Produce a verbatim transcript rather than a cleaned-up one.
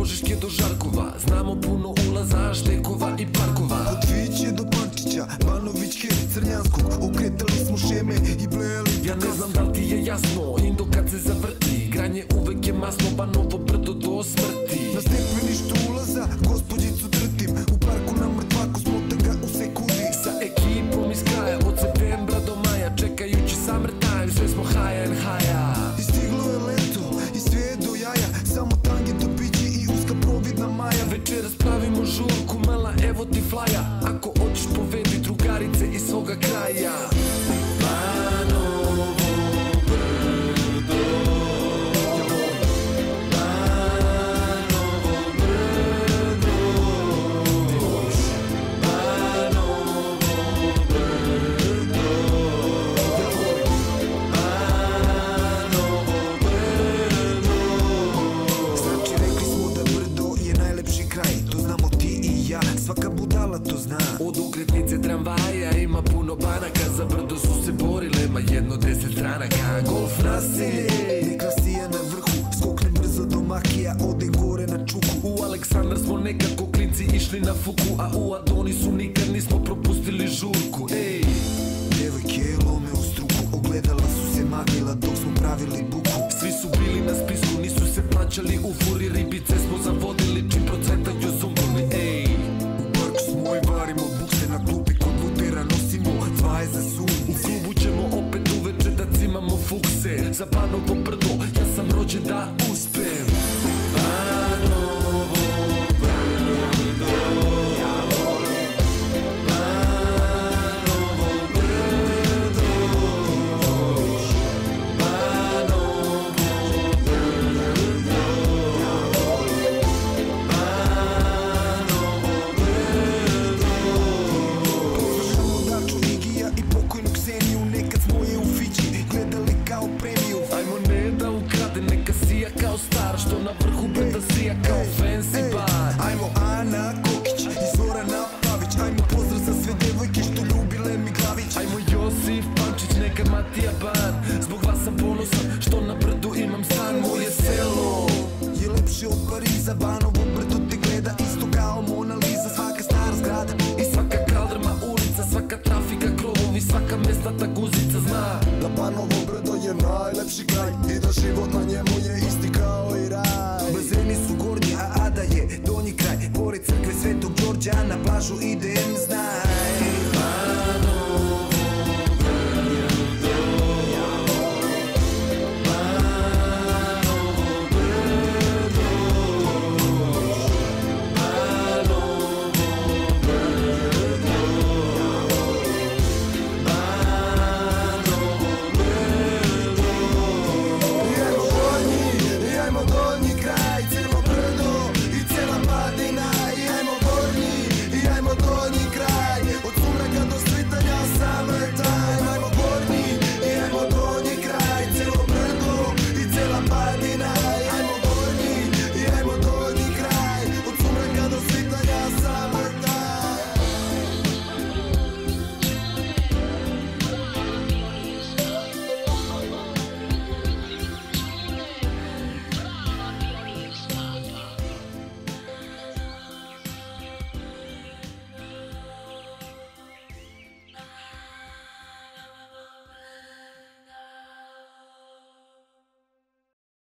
Požeške do Žarkova, znamo puno ulaza, štekova i parkova. Od Viće do Pančića, Banovićke, Crnjanskog, okretali smo šeme i blejali. Ja ne znam da li ti je jasno, Indo kad se zavrti, granje uvek je masno, Banovo brdo do smrti. Na stepeništu ulaza, gospođicu trtim, u parku na mrtvaku smota ga u sekundi. Sa ekipom iz kraja, od septembra do maja, čekajući summertime, sve smo high and higher. I stiglo je leto, i sve je do jaja, samo tangeto pići i uska providna maja. Večeras pravimo žurku, mala, evo ti flaja, ako hoćeš povedi drugarice iz svoga kraja. Banovo brdo, Banovo brdo, Banovo brdo, Banovo brdo. Znači rekli smo da brdo je najlepši kraj, to znamo ti i ja, svaka budala to zna. Od ukretnice tramvaja ima puno banaka, za brdo su se borile, ma jedno deset stranaka. Golf naselje, nek nas je na vrhu, skoknem brzo do Makija, odem gore na Čuku. u Aleksandar smo nekako klinci išli na Fuku, a u Adonisu nikad nismo propustili žurku. Ej, Devojke lome u struku, ogledala su se maglila dok smo pravili buku. svi su bili na spisku, nisu se plaćali u furi, ribice smo zavodili čim procentaju zumbuli. Ej, U parku smo i varimo bukse, na klupi kod Lutera nosimo cvaje za sun. u klubu ćemo opet uveče da cimamo fukse, za Banovo brdo ja sam rođen da uspem. Banovo brdo, ja volim Banovo brdo, Banovo brdo, ja volim Banovo brdo. Pozdravljamo Daču, Igija i pokojnu Kseniju, nekad smo je u Fići gledali kao premiju. Ajmo ne da ukrade, neka sija kao star, što na vrhu brda sija kao fancy bar. Ajmo Ana Kokić i Zorana Pavić, ajmo pozdrav za sve devojke što ljubile mi Glavić. Ajmo Josif Pančić, nekad Matija Ban, zbog vas sam ponosan što na brdu imam stan. Moje selo Je lepše od Pariza, Banovo brdo te gleda isto kao Mona Lisa. Svaka stara zgrada i svaka kaldrma ulica, svaka trafika, krovovi, svaka mesta guzica zna da Banovo brdo je najlepši kraj i da život na njemu je isti kao i raj. Bazeni su gornji, a Ada je donji kraj, pored crkve Svetog Đorđa na plažu idem